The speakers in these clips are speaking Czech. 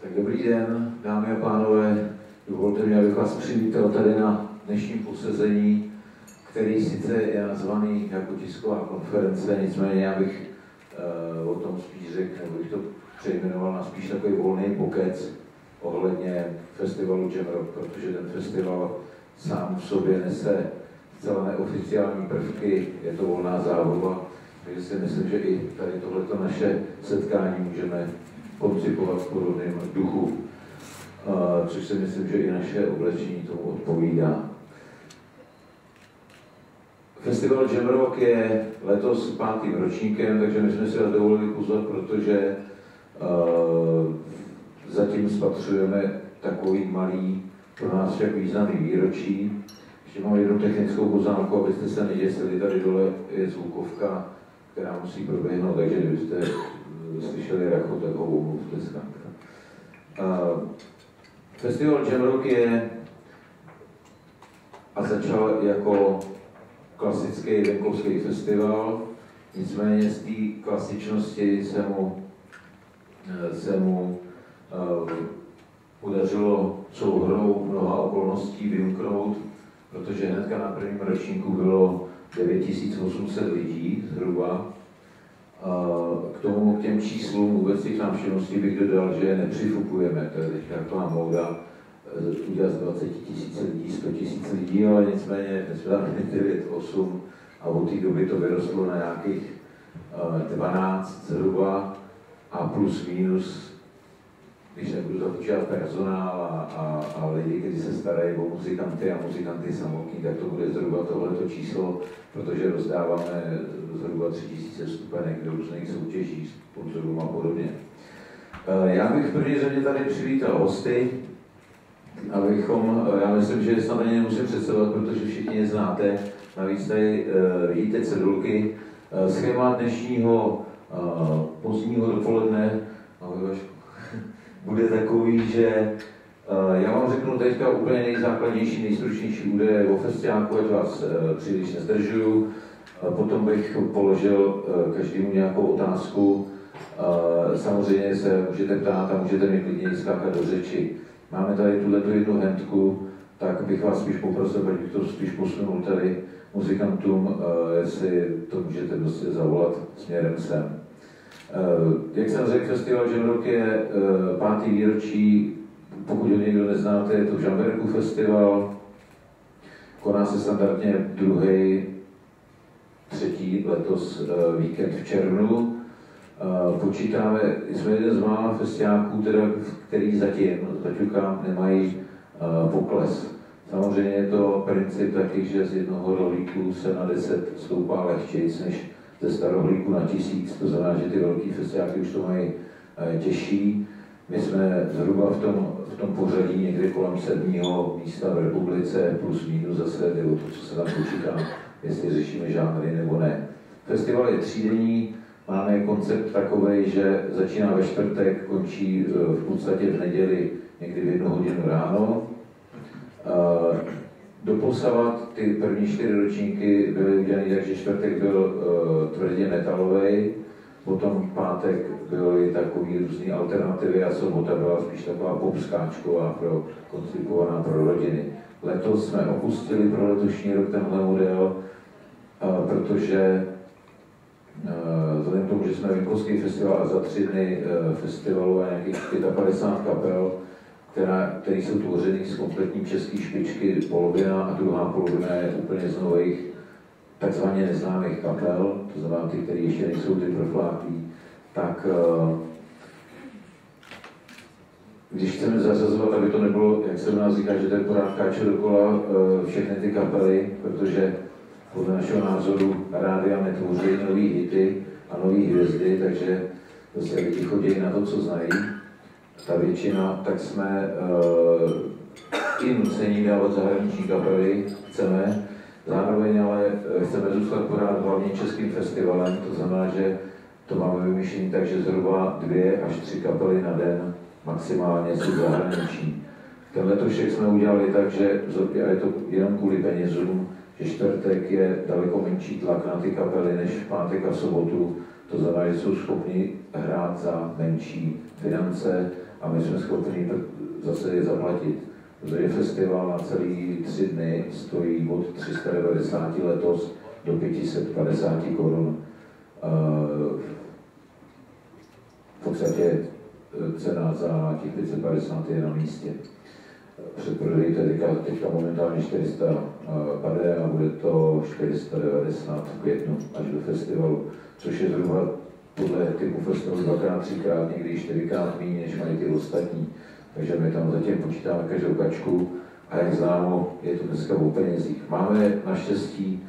Tak dobrý den, dámy a pánové. Dovolte mi, abych vás přivítal tady na dnešním posezení, který sice je nazvaný jako tisková konference, nicméně já bych o tom spíš řekl, nebo bych to přejmenoval na spíš takový volný pokec ohledně festivalu Jamrock, protože ten festival sám v sobě nese zcela neoficiální prvky, je to volná zábava, takže si myslím, že i tady tohleto naše setkání můžeme koncipovat v podobném duchu, což si myslím, že i naše oblečení tomu odpovídá. Festival Jamrock je letos 5. ročníkem, takže my jsme si vás dovolili pozvat, protože zatím spatřujeme takový malý, pro nás však významný výročí. Ještě mám jednu technickou poznámku, abyste se neděsili, tady dole je zvukovka, která musí proběhnout, takže kdybyste slyšeli rachu, tak ho omluvte zkrátka. Festival Jamrock je a začal jako klasický venkovský festival, nicméně z té klasičnosti se mu podařilo souhrou mnoha okolností vymknout, protože hnedka na prvním ročníku bylo 9800 lidí zhruba. K těm číslům vůbec těch návštěvností bych dodal, že nepřifukujeme, to je teďka taková móda udělat z 20 000 lidí 100 000 lidí, ale nicméně jsme tam 9, 8 a od té doby to vyrostlo na nějakých 12 zhruba a plus minus, když nebudu započítat personál a lidi, kteří se starají o muzikanty a muzikanty samotní, tak to bude zhruba tohleto číslo, protože rozdáváme zhruba 3000 vstupenek do různých soutěží, sponzorům a podobně. Já bych v první řadě tady přivítal hosty, já myslím, že snad ani nemusím představovat, protože všichni je znáte, navíc tady vidíte cedulky. Schéma dnešního pozdního dopoledne bude takový, že já vám řeknu teďka úplně nejzákladnější, nejstručnější údaje o festiáku, ať vás příliš nezdržuju. Potom bych položil každému nějakou otázku. Samozřejmě se můžete ptát a můžete mi klidně skákat do řeči. Máme tady tuhletu jednu handku, tak bych vás spíš poprosil, ať bych to spíš posunul tady muzikantům, jestli to můžete prostě zavolat směrem sem. Jak jsem řekl, festival Jamrock je 5. výročí, pokud ho někdo neznáte, je to v Žamberku festival, koná se standardně 2., 3. letos víkend v červnu. Počítáme, jsme jeden z mála festiáků, který zatím nemají pokles. Samozřejmě je to princip taky, že z jednoho rohlíku se na 10 stoupá lehčejc než ze starohlíku na 1000, to znamená, že ty velký festiáky už to mají těžší. My jsme zhruba v tom pořadí někde kolem 7. místa v republice, plus minus zase jde o to, co se tam počítá, jestli řešíme žánry nebo ne. Festival je 3denní, máme koncept takovej, že začíná ve čtvrtek, končí v podstatě v neděli někdy v 1 hodinu ráno. Doposavat ty první 4 ročníky byly udělané tak, že čtvrtek byl tvrdě metalový, potom pátek byly takový různý alternativy a sobota byla spíš taková popskáčková, koncipovaná pro rodiny. Letos jsme opustili pro letošní rok tenhle model, protože vzhledem k tomu, že jsme venkovský festival a za 3 dny festivalu a nějakých 55 kapel, které jsou tvořeny z kompletní české špičky, polovina a druhá polovina je úplně z nových takzvaně neznámých kapel, to znamená ty, které ještě nejsou ty profláklí, tak když chceme zařazovat, aby to nebylo, jak se u nás říká, že to je pořád káče dokola všechny ty kapely, protože podle našeho názoru rádia netvoří nový hity a nový hvězdy, takže prostě lidi chodí na to, co znají. Ta většina, tak jsme i nucení dávat zahraniční kapely, chceme, zároveň ale chceme zůstat pořád hlavně českým festivalem, to znamená, že to máme vymyšlené tak, že zhruba 2 až 3 kapely na den maximálně jsou zahraničí. Ten letošek jsme udělali tak, že je to jenom kvůli penězům, že čtvrtek je daleko menší tlak na ty kapely než v pátek a sobotu, to znamená, že jsou schopni hrát za menší finance a my jsme schopni zase je zaplatit. Protože festival na celý 3 dny stojí od 390 letos do 550 korun. V podstatě cena za těch 550 je na místě. Předprodej teďka momentálně 450 a bude to 490 v květnu až do festivalu, což je zhruba podle typu festivalu 2x, 3x, někdy 4x méně, než mají ty ostatní. Takže my tam zatím počítáme každou kačku a jak známo, je to dneska o penězích. Máme naštěstí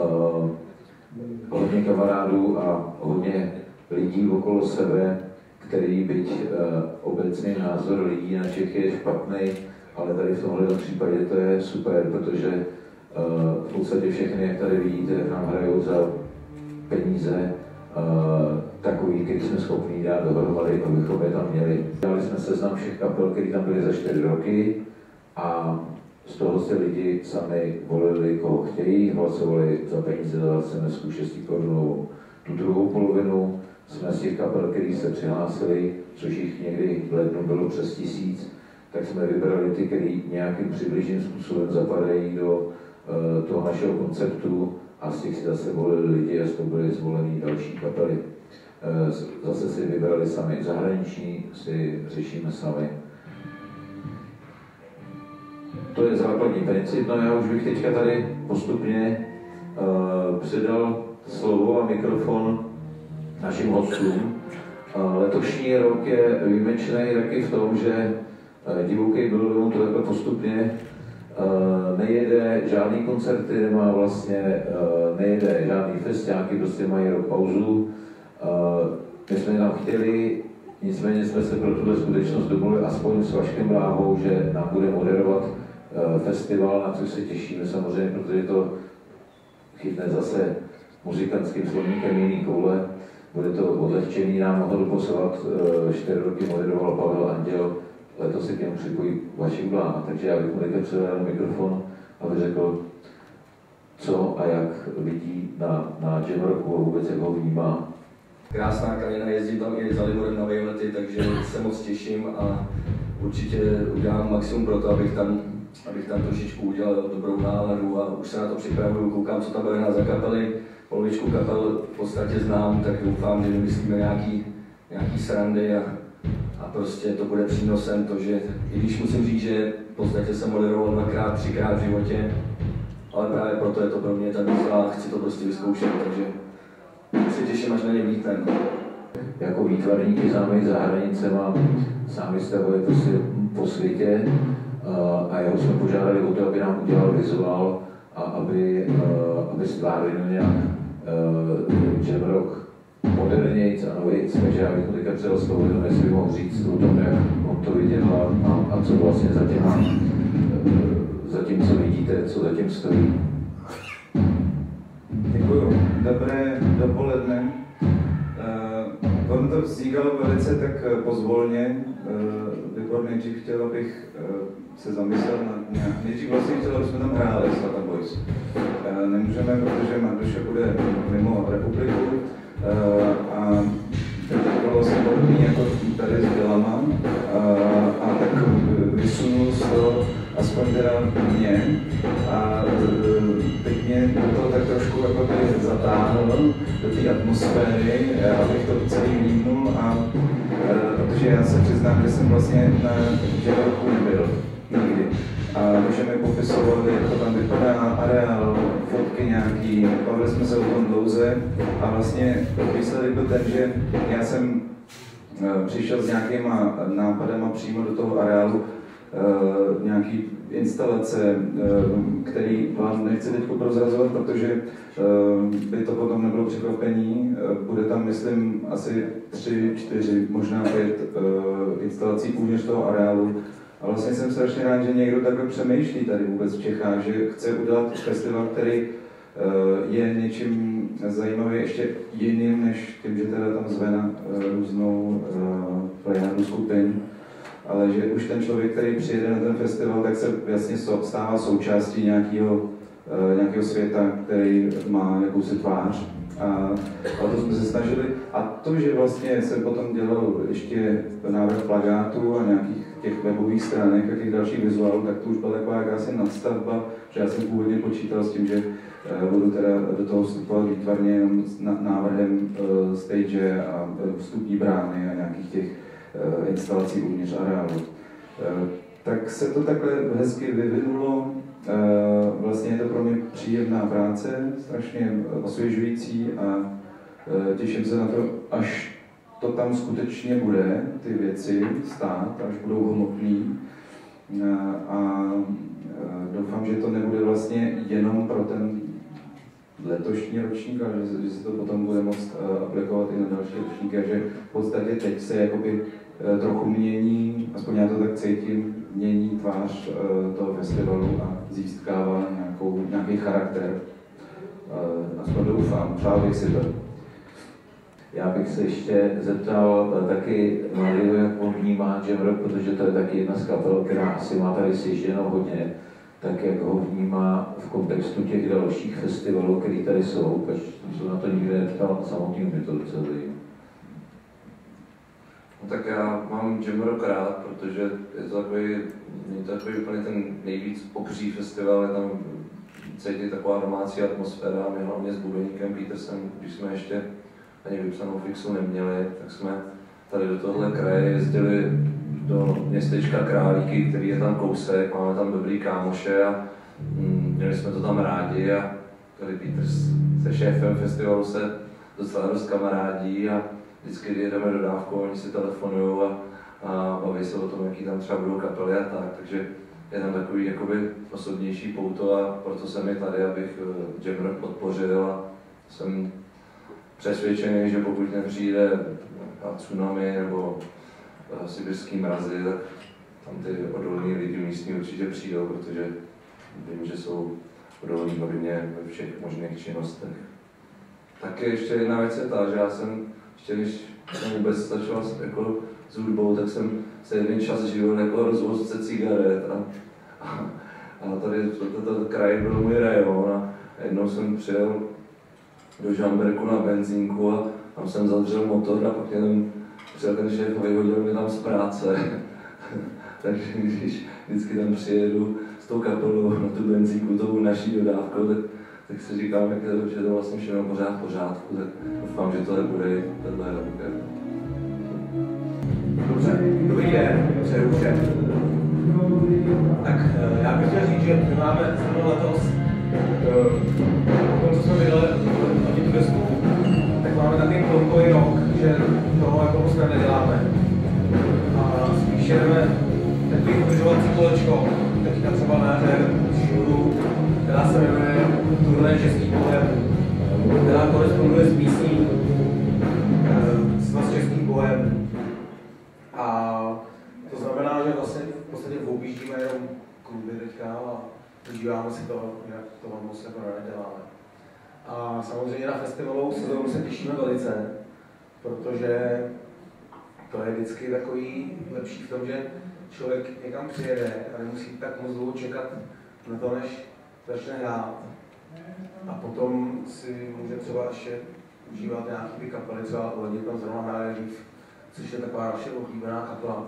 hodně kamarádů a hodně lidí okolo sebe, který byť obecný názor lidí na Čechy je špatný, ale tady v tomhle případě to je super, protože v podstatě všechny, jak tady vidíte, nám hrajou za peníze, takový, který jsme schopni dát dohromady, abychom je tam měli. Dali jsme seznam všech kapel, které tam byly za 4 roky a z toho se lidi sami volili, koho chtějí, hlasovali za peníze za SMS 6 korunovou. Tu druhou polovinu jsme z těch kapel, které se přihlásili, což jich někdy v lednu bylo přes 1000, tak jsme vybrali ty, který nějakým přibližným způsobem zapadají do toho našeho konceptu a z těch si zase volili lidi a z toho byly zvolený další kapely. Zase si vybrali sami, zahraniční si řešíme sami. To je základní princip, no já už bych teďka tady postupně předal slovo a mikrofon našim hostům. Letošní rok je výjimečný taky v tom, že Divoký Bílorům to takhle postupně nejede žádný koncerty, nemá vlastně, nejede žádný festiáky, prostě mají rok pauzu. My jsme tam chtěli, nicméně jsme se pro tuhle skutečnost domluvili aspoň s Vaškem Bláhou, že nám bude moderovat festival, na což se těšíme samozřejmě, protože to chytne zase muzikantským slovníkem jiný koule. Bude to odlehčený, nám mohl poslat 4 roky moderoval Pavel Anděl, letos se k němu připojí Vašek Bláha, takže já bych mu teďka předal mikrofon, aby řekl, co a jak vidí na jam rocku a vůbec jak ho vnímá. Krásná krajina, jezdím tam i za Liborem na vejlety, takže se moc těším a určitě udělám maximum pro to, abych tam trošičku udělal dobrou náladu a už se na to připravuju, koukám, co tam bude na za kapely. Polovičku kapel v podstatě znám, tak doufám, že vymyslíme nějaký srandy a prostě to bude přínosem to, že i když musím říct, že v podstatě jsem moderoval 2x, 3x v životě, ale právě proto je to pro mě ta výzva a chci to prostě vyzkoušet, takže se těším, až na ně vlítnem. Jako výtvarníky známý za hranicema, sám vystavuje prostě po světě a jeho jsme požádali o to, aby nám udělal vizuál a aby stvárnil nějak jam rock modernějc a novějc, takže já bych mu teďka předal slovo, jenom jestli by mohl říct o tom, jak on to viděl a co vlastně za tím, co vidíte, co za tím stojí. Děkuju. Dobré dopoledne. Ono to vznikalo velice tak pozvolně. Libor nejdřív chtěl, abych se zamyslel na nejdřív vlastně chtěl, aby jsme tam hráli Slata Boys. Nemůžeme, protože Marduše bude mimo republiku a to bylo vlastně podobný jako tady s Bělama a tak vysunul z toho aspoň teda mě a teď mě to tak trošku jako zatáhlo do té atmosféry, abych to celý vnímnul a protože já se přiznám, že jsem vlastně na jam rocku nebyl nikdy. A můžeme popisovat, jak to tam vypadá, areál, fotky nějaký, bavili jsme se o tom dlouze a vlastně výsledek byl ten, že já jsem přišel s nějakýma nápadama přímo do toho areálu, nějaký instalace, který vám nechci teď prozrazovat, protože by to potom nebylo překvapení. Bude tam, myslím, asi 3, 4, možná 5 instalací uvnitř toho areálu. A vlastně jsem strašně rád, že někdo takhle přemýšlí tady vůbec v Čechách, že chce udělat festival, který je něčím zajímavý, ještě jiným, než tím, že teda tam zve na různou plejádu skupin. Ale že už ten člověk, který přijede na ten festival, tak se jasně stává součástí nějakého světa, který má jakousi tvář. A to jsme se snažili. A to, že vlastně jsem potom dělal ještě návrh plakátů a nějakých těch webových stránek a těch dalších vizuálů, tak to už byla taková jakási nadstavba, že já jsem původně počítal s tím, že budu teda do toho vstupovat výtvarně jenom s návrhem stage a vstupní brány a nějakých těch instalací uvnitř areálu. Tak se to takhle hezky vyvinulo. Vlastně je to pro mě příjemná práce, strašně osvěžující a těším se na to, až to tam skutečně bude, ty věci stát, až budou hmotný. A doufám, že to nebude vlastně jenom pro ten letošní ročník, ale že se to potom bude moct aplikovat i na další ročníky a že v podstatě teď se jakoby trochu mění, aspoň já to tak cítím, mění tvář toho festivalu a získává nějaký charakter. Aspoň doufám, přál bych si to. Já bych se ještě zeptal taky Mariu, jak on vnímá Jamrock, protože to je taky jedna z kapel, která asi má tady sježděno hodně, tak jak ho vnímá v kontextu těch dalších festivalů, které tady jsou, protože jsem se na to nikdy neptal, samotný mě to docela zajímá. No tak já mám Jamrock rád, protože je to takový úplně ten nejvíc obří festival, je tam cítit taková domácí atmosféra, my hlavně s bubeníkem Petersem, když jsme ještě ani vypsanou fixu neměli, tak jsme tady do tohle kraje jezdili do městečka Králíky, který je tam kousek, máme tam dobrý kámoše a měli jsme to tam rádi a tady Peters se šéfem festivalu se docela dost kamarádí a vždycky, když jedeme do dávku, oni si telefonují a baví se o tom, jaký tam třeba budou kapely a tak, takže je tam takový jakoby osobnější pouto a proto jsem i tady, abych Jamrock podpořil a jsem přesvědčený, že pokud nepřijde tsunami nebo sibirský mrazy, tak tam ty odolní lidi místní určitě přijdou, protože vím, že jsou odolní hodně ve všech možných činnostech. Tak ještě jedna věc je ta, že já jsem ještě když jsem vůbec začal jako s hudbou, tak jsem se jeden čas žil jako rozvozce cigaret a tady toto kraj byl můj rajon a jednou jsem přijel do Žamberku na benzínku a tam jsem zadřel motor a pak jenom přijel ten šéf a vyhodil mě tam z práce. Takže když vždycky tam přijedu s tou kapelou na tu benzínku, tou naší dodávkou, tak si říkám, že to vlastně všechno pořád v pořádku, tak doufám, že tohle bude i tenhle rok. Dobře, dobrý den, přeju všem. Tak já bych chtěl říct, že my máme letos, po tom, co jsme vydali tu desku, tak máme takový klonkový rok, že toho jako moc neděláme. A spíš jedeme takový udržovací kolečko, teďka třeba na jaře Šuru, která se jmenuje Turné Český bohem, která koresponduje s místní Svaz Český bohem. A to znamená, že vlastně v podstatě objíždíme jenom kluby teďka a užíváme si to, jinak to moc jako neděláme. A samozřejmě na festivalovou sezónu se těšíme velice, protože to je vždycky takový lepší v tom, že člověk někam přijede a nemusí tak moc dlouho čekat na to, než začne hrát. A potom si může třeba ještě užívat nějaký kapely, třeba Ledi tam zrovna hraje Řív, což je taková naše oblíbená kapela.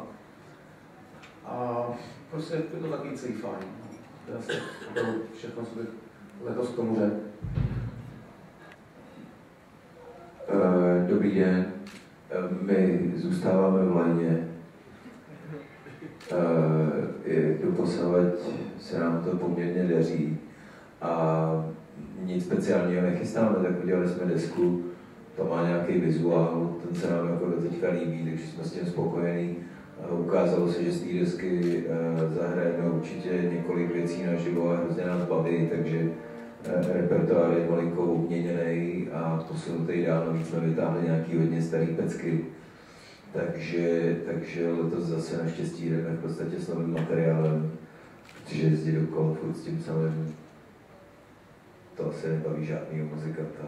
A prostě je to takový celý fajn. To všechno, co bych letos k tomu řekl. Dobrý den, my zůstáváme v Lajně. Doposavad se nám to poměrně daří a nic speciálního nechystáme, tak udělali jsme desku, to má nějaký vizuál, ten se nám jako do teďka líbí, takže jsme s tím spokojení. Ukázalo se, že z té desky zahrajeme určitě několik věcí naživo a hrozně nás baví, takže repertoár je malinko obměněný a posunutý dál, navíc jsme vytáhli nějaký hodně starý pecky. Takže letos zase naštěstí jdeme v podstatě s novým materiálem, protože jezdit dokola furt s tím samým, to asi nebaví žádnýho muzikanta.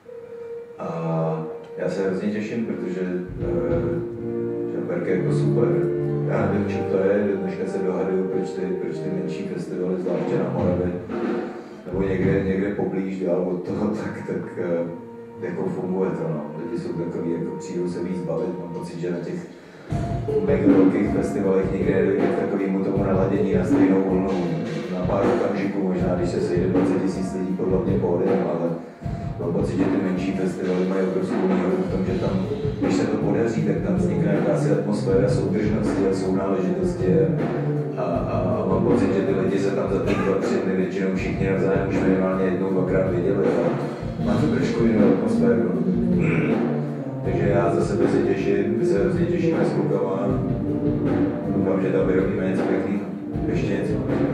A já se hrozně těším, protože Žamberk je jako super. Já nevím, čím to je, dneška se dohaduju, proč ty menší festivaly, zvláště na Moravě, nebo někde poblíž dál od toho, tak jako funguje to, no. Lidi jsou takový, jako přijdou se víc bavit, mám pocit, že na těch mega velkých festivalech někde dojde k takovému tomu naladění na stejnou vlnu na pár okamžiků, možná když se sejde 20 000 lidí podle mě pódiem, ale mám pocit, že ty menší festivaly mají obrovskou výhodu v tom, že tam, když se to podaří, tak tam vznikne jakási atmosféra soudržnosti a sounáležitosti a mám pocit, že ty lidi se tam za ty 2-3 dny většinou všichni navzájem už minimálně jednou, dvakrát viděli a má to trošku jinou atmosféru. Takže já za sebe se těším, my se hrozně těšíme s klukama. Doufám, že tam vyrobíme něco pěkného. Ještě něco.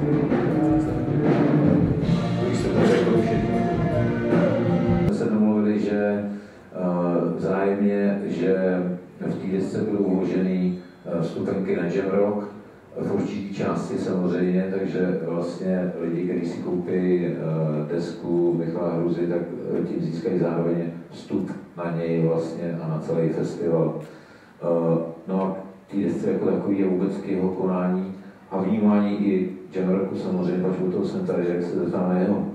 Už jste to řekl všechno. My se domluvili, že vzájemně, že v té desce budou uloženy vstupenky na Jamrock, v určitý části samozřejmě, takže vlastně lidi, kteří si koupí desku Michala Hruzy, tak tím získají zároveň vstup na něj vlastně a na celý festival. No a té desce jako takový je vůbec k jeho konání a vnímání i Jamrocku samozřejmě, pač u toho jsem tady, jak se zeptáme jeho.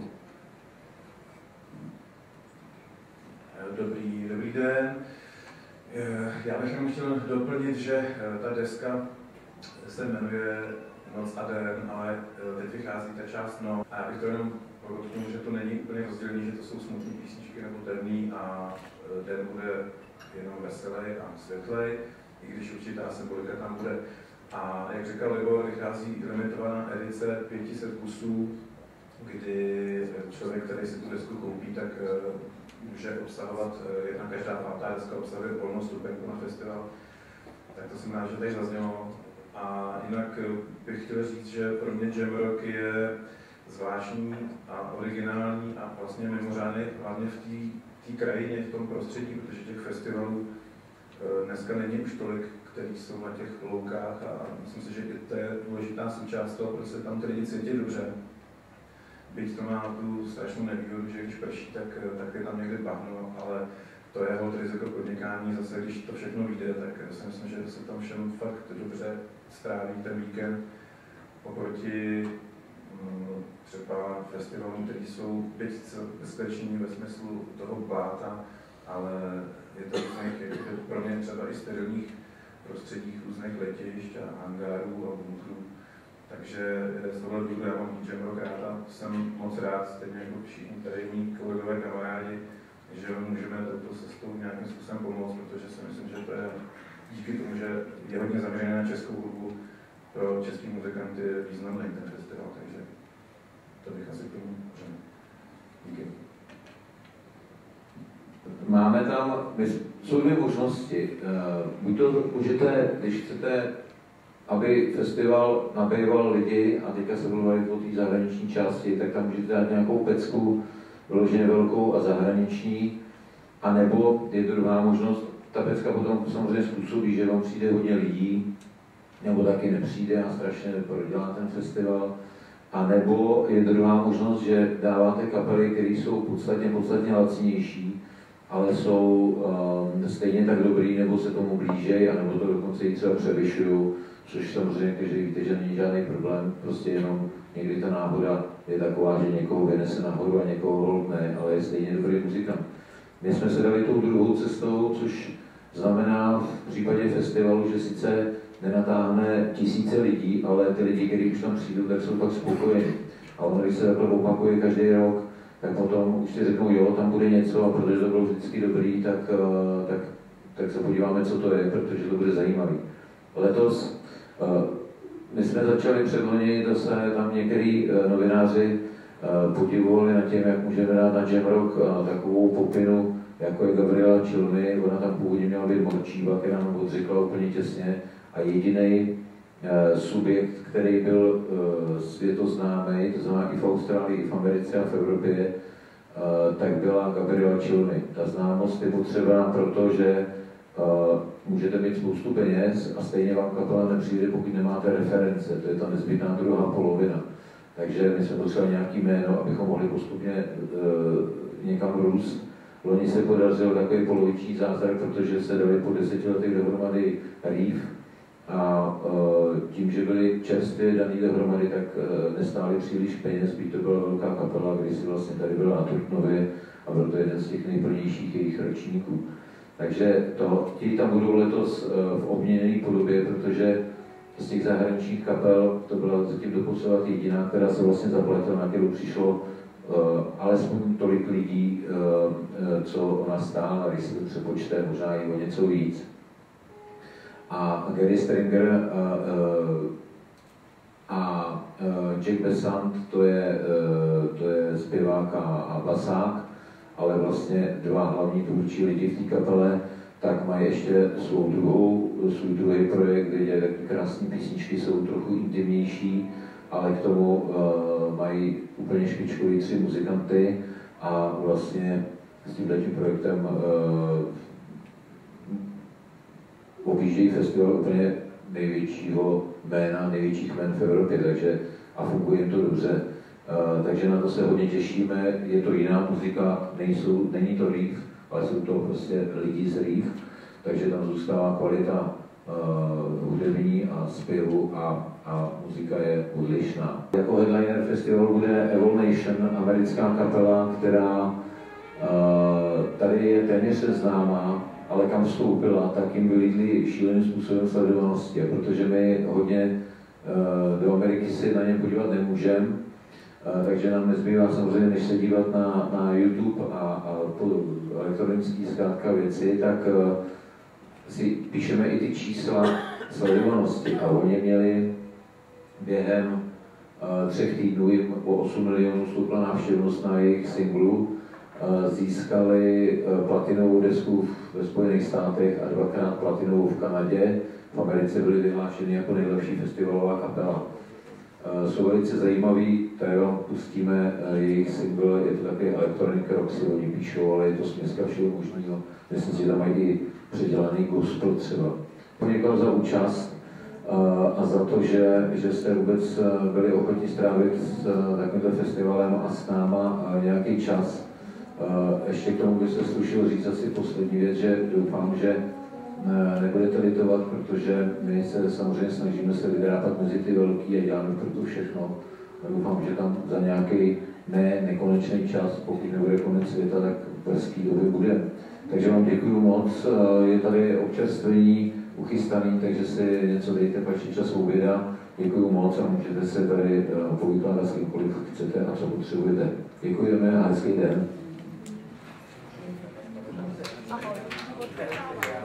Dobrý den. Já bych jenom chtěl doplnit, že ta deska se jmenuje Noc a den, ale teď vychází ta část No. A já bych to jenom podotknul, že to není úplně rozdělený, že to jsou smutné písničky nebo temný a den bude jenom veselý a světlej, i když určitá symbolika tam bude. A jak říkal Libor, vychází limitovaná edice 500 kusů, kdy člověk, který si tu desku koupí, tak může obsahovat, jedna každá pátá deska obsahuje volnou vstupenku na festival. Tak to jsem rád, že tady zaznělo. A jinak bych chtěl říct, že pro mě Jamrock je zvláštní a originální a vlastně mimořádný hlavně v té krajině, v tom prostředí, protože těch festivalů dneska není už tolik, který jsou na těch loukách a myslím si, že to je důležitá součást toho, protože se tam ty lidi cítí dobře. Byť to má tu strašnou nevýhodu, že když prší, tak je tam někde bahno, ale to je hod riziko podnikání, zase když to všechno vyjde, tak si myslím, že se tam všem fakt dobře stráví ten víkend oproti třeba festivalům, které jsou byť bezpeční ve smyslu toho bláta, ale je to pro mě třeba i sterilních prostředích různých letišť a hangárů a bunkrů. Takže z tohle důvodu já mám Jamrock rád a jsem moc rád, stejně jako všichni tady mý kolegové kamarádi, že můžeme touto cestou nějakým způsobem pomoct, protože si myslím, že to je díky tomu, že je hodně zaměřené na českou hudbu, pro český muzikanty je významný ten festival, takže to bych asi k tomu řekl. Díky. Máme tam, jsou dvě možnosti. Buď to můžete, když chcete, aby festival nabýval lidi, a teďka se budu bavit o té zahraniční části, tak tam můžete dát nějakou pecku, vyloženě velkou a zahraniční, anebo je to druhá možnost, ta pecka potom samozřejmě způsobí, že vám přijde hodně lidí, nebo taky nepřijde a strašně prodělá ten festival, a nebo je to druhá možnost, že dáváte kapely, které jsou podstatně lacinější, ale jsou stejně tak dobrý, nebo se tomu blížejí, anebo to dokonce i třeba převyšují, což samozřejmě každý víte, že není žádný problém, prostě jenom někdy ta náhoda je taková, že někoho vynese nahoru a někoho holt ne, ale je stejně dobrý muzikant. My jsme se dali tou druhou cestou, což znamená v případě festivalu, že sice nenatáhne tisíce lidí, ale ty lidi, kteří už tam přijdou, tak jsou pak spokojení. A ono, když se takhle opakuje každý rok, tak potom už si řeknou, jo, tam bude něco, a protože to bylo vždycky dobrý, tak se podíváme, co to je, protože to bude zajímavý. Letos my jsme začali předloni, zase tam některý novináři podivovali nad tím, jak můžeme dát na Jamrock takovou popinu, jako je Gabriela Cilmi. Ona tam původně měla být Morčíva, která nám odřekla úplně těsně, a jediný subjekt, který byl světoznámý, to znamená i v Austrálii, i v Americe a v Evropě, tak byla Gabriela Cilmi. Ta známost je potřebná, protože můžete mít spoustu peněz a stejně vám kapela nepřijde, pokud nemáte reference. To je ta nezbytná druhá polovina. Takže my jsme potřebovali nějaký jméno, abychom mohli postupně někam růst. Loni se podařil takový poloviční zázrak, protože se dali po 10 letech dohromady Reef a tím, že byli čerstvě daný dohromady, tak nestáli příliš peněz, byť to byla velká kapela, když si vlastně tady byla na Trutnově a byl to jeden z těch nejplnějších jejich ročníků. Takže ti tam budou letos v obměněné podobě, protože z těch zahraničních kapel to byla zatím doposud jediná, která se vlastně zapletla, na kterou přišlo alespoň tolik lidí, co ona stála, když se to přepočte, možná i o něco víc. A Gary Stringer a Jack Besant, to je zpěvák a basák, ale vlastně dva hlavní tvůrčí lidi v té kapele, tak mají ještě svůj druhý projekt, kde taky krásné písničky, jsou trochu intimnější, ale k tomu mají úplně špičkový 3 muzikanty a vlastně s tímhletím projektem objíždějí festival úplně největšího jména, největších jmén v Evropě, takže a funguje jim to dobře. Takže na to se hodně těšíme, je to jiná muzika, není to rave, ale jsou to prostě lidi z rave, takže tam zůstává kvalita hudební a zpěvu a muzika je odlišná. Jako headliner festivalu bude Evolution, americká kapela, která tady je téměř neznámá, ale kam vstoupila, tak jim vylídli šíleným způsobem sledovanosti, protože my hodně do Ameriky si na ně podívat nemůžeme, takže nám nezbývá samozřejmě, než se dívat na YouTube a elektronické zkrátka věci, tak si píšeme i ty čísla sledovanosti a oni měli během 3 týdnů jim o 8 milionů stoupla návštěvnost na jejich singlu, získali platinovou desku ve Spojených státech a 2krát platinovou v Kanadě. V Americe byli vyhlášeni jako nejlepší festivalová kapela. Jsou velice zajímavý, tady vám pustíme jejich single, je to také electronic rock, si oni píšou, ale je to směska všeho možného. Myslím si, že tam mají i předělaný gospel třeba. Poděkoval za účast a za to, že jste vůbec byli ochotni strávit s takovýmto festivalem a s náma nějaký čas. Ještě k tomu bych se slušil říct asi poslední věc, že doufám, že nebudete litovat, protože my se samozřejmě snažíme se vydrápat mezi ty velký a děláme pro to všechno. Doufám, že tam za nějaký nekonečný čas, pokud nebude konec světa, tak v brzký době bude. Takže vám děkuji moc, je tady občerstvení uchystaný, takže si něco dejte, pak je čas oběda. Děkuji moc a můžete se tady povykládat s kýmkoliv chcete a co potřebujete. Děkujeme a hezký den. Ahoj.